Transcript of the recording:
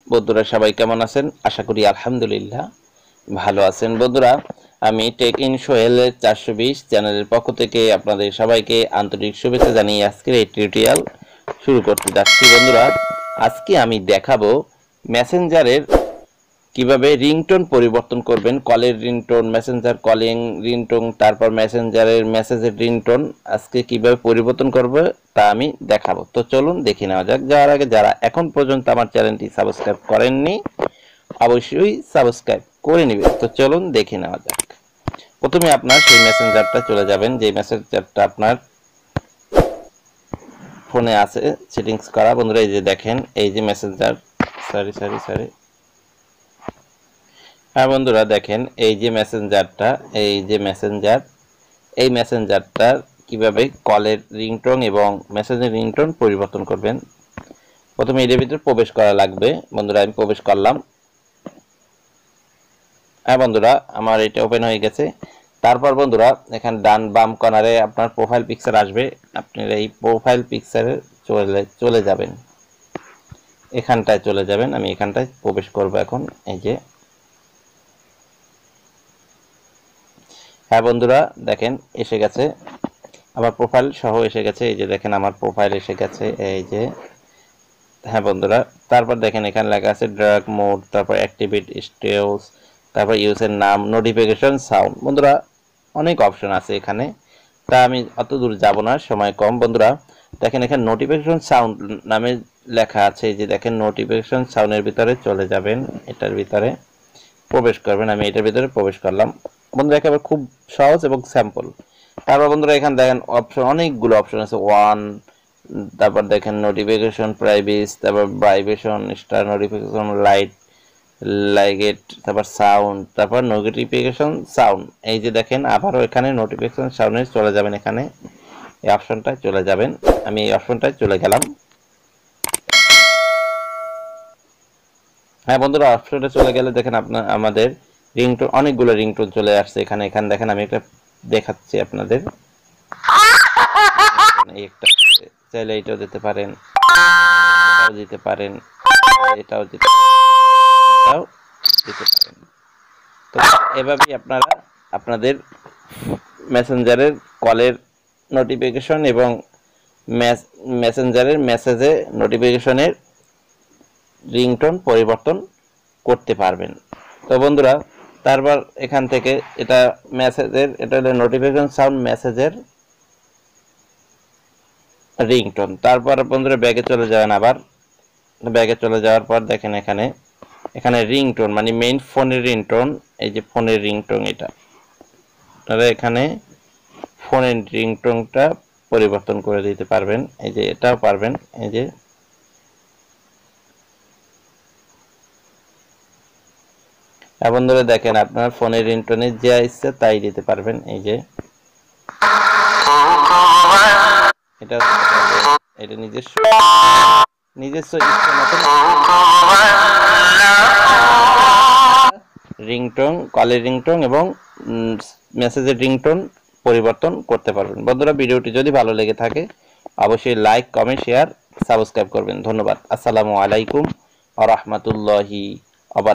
বন্ধুরা সবাই কেমন আছেন? আশা করি আলহামদুলিল্লাহ ভালো আছেন। বন্ধুরা, আমি টেক ইন সোহেলের 420 চ্যানেলের পক্ষ থেকে আপনাদের সবাইকে আন্তরিক শুভেচ্ছা জানিয়ে আজকের এই টিউটোরিয়াল শুরু করতে যাচ্ছি। বন্ধুরা, আজকে আমি দেখাবো মেসেঞ্জারের কিভাবে রিংটোন পরিবর্তন করবেন। কলের রিংটোন, মেসেঞ্জার কলিং রিংটোন, তারপর মেসেঞ্জারের মেসেজের রিংটোন আজকে কিভাবে পরিবর্তন করবে তা আমি দেখাবো। তো চলুন দেখে নেওয়া যাক। যাওয়ার আগে যারা এখন পর্যন্ত আমার চ্যানেলটি সাবস্ক্রাইব করেননি অবশ্যই সাবস্ক্রাইব করে নেবেন। তো চলুন দেখে নেওয়া যাক। প্রথমে আপনার সেই মেসেঞ্জারটা চলে যাবেন, যে মেসেঞ্জারটা আপনার ফোনে আছে সেটিংস করা। বন্ধুরা, এই যে দেখেন, এই যে মেসেঞ্জার, সরি, হ্যাঁ বন্ধুরা দেখেন, এই যে মেসেঞ্জারটা, এই মেসেঞ্জারটার কিভাবে কলের রিংটোন এবং মেসেজের রিংটোন পরিবর্তন করবেন। প্রথমে এর ভিতরে প্রবেশ করা লাগবে। বন্ধুরা, আমি প্রবেশ করলাম। হ্যাঁ বন্ধুরা, আমার এটা ওপেন হয়ে গেছে। তারপর বন্ধুরা, এখানে ডান বাম কর্নারে আপনার প্রোফাইল পিকচার আসবে। আপনারা এই প্রোফাইল পিকচারে চলে যাবেন, এখানটায় চলে যাবেন। আমি এখানটায় প্রবেশ করব এখন। এই যে, হ্যাঁ বন্ধুরা দেখেন, এসে গেছে আমার প্রোফাইল সহ এসে গেছে। এই যে দেখেন, আমার প্রোফাইল এসে গেছে। এই যে, হ্যাঁ বন্ধুরা, তারপর দেখেন এখানে লেখা আছে ড্রাগ মোড, তারপর অ্যাক্টিভেট স্টেটস, তারপর ইউজের নাম, নোটিফিকেশন, সাউন্ড। বন্ধুরা, অনেক অপশন আছে এখানে, তা আমি অত দূর যাব না, সময় কম। বন্ধুরা দেখেন, এখানে নোটিফিকেশন সাউন্ড নামে লেখা আছে। এই যে দেখেন, নোটিফিকেশন সাউন্ডের ভিতরে চলে যাবেন, এটার ভিতরে প্রবেশ করবেন। আমি এটার ভিতরে প্রবেশ করলাম। বন্ধুরা, একেবারে খুব সহজ এবং স্যাম্পল। তারপর বন্ধুরা, এখানে দেখেন অপশন, অনেকগুলো অপশন আছে। ওয়ান, তারপর দেখেন নোটিফিকেশন প্রাইভেসি, তারপর ভাইব্রেশন, স্টার নোটিফিকেশন, লাইগেট, তারপর সাউন্ড, তারপর নোটিফিকেশন সাউন্ড। এই যে দেখেন, আবারও এখানে নোটিফিকেশন সাউন্ডে চলে যাবেন, এখানে এই অপশনটায় চলে যাবেন। আমি এই অপশনটায় চলে গেলাম। হ্যাঁ বন্ধুরা, অপশনটা চলে গেলে দেখেন আপনার আমাদের রিংটোন, অনেকগুলো রিংটোন চলে আসছে এখানে। এখানে দেখেন, আমি একটা দেখাচ্ছি আপনাদের। একটা চাইলে এটাও দিতে পারেন, এটাও দিতে পারেন, এটাও দিতে পারেন। তো এভাবেই আপনারা আপনাদের মেসেঞ্জারের কলের নোটিফিকেশন এবং মেসেঞ্জারের মেসেজে নোটিফিকেশনের রিংটোন পরিবর্তন করতে পারবেন। তো বন্ধুরা, তারপর এখান থেকে এটা মেসেজের, এটা হলো নোটিফিকেশন সাউন্ড, মেসেজের রিংটোন। তারপর বন্ধুরা ব্যাগে চলে যাবেন। আবার ব্যাগে চলে যাওয়ার পর দেখেন এখানে রিংটোন মানে মেইন ফোনের রিংটোন। এই যে ফোনের রিংটোন, এটা আপনারা এখানে ফোনের রিংটোনটা পরিবর্তন করে দিতে পারবেন। এই যে এটাও পারবেন। এই যে, বন্ধুরা দেখেন, আপনার ফোনের রিংটোনে যা ইচ্ছে তাই দিতে পারবেন। এই যে, এটা নিজস্ব ইচ্ছা মতন রিংটোন, কলের রিংটোন এবং মেসেজের রিংটোন পরিবর্তন করতে পারবেন। বন্ধুরা, ভিডিওটি যদি ভালো লেগে থাকে অবশ্যই লাইক, কমেন্ট, শেয়ার, সাবস্ক্রাইব করবেন। ধন্যবাদ। আসসালামু আলাইকুম ওয়া রাহমাতুল্লাহি